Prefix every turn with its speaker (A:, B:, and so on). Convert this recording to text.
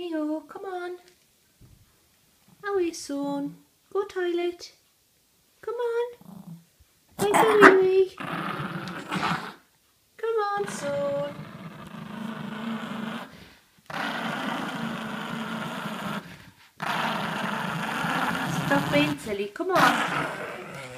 A: Leo, come on. Away, son. Go toilet. Come on. Like a wee wee. Come on, son. Stop being silly. Come on.